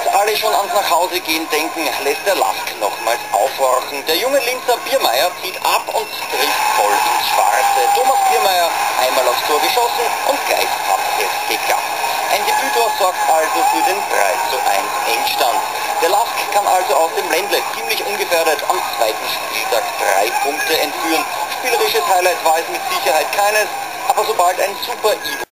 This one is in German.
Als alle schon ans Nachhausegehen denken, lässt der Lask nochmals aufhorchen. Der junge Linzer Biermeier zieht ab und trifft voll ins Schwarze. Thomas Biermeier einmal aufs Tor geschossen und gleich hat es geklappt. Ein Debütor sorgt also für den 3:1 Endstand. Der Lask kann also aus dem Ländle ziemlich ungefährdet am zweiten Spieltag 3 Punkte entführen. Spielerisches Highlight war es mit Sicherheit keines, aber sobald ein Super Ivo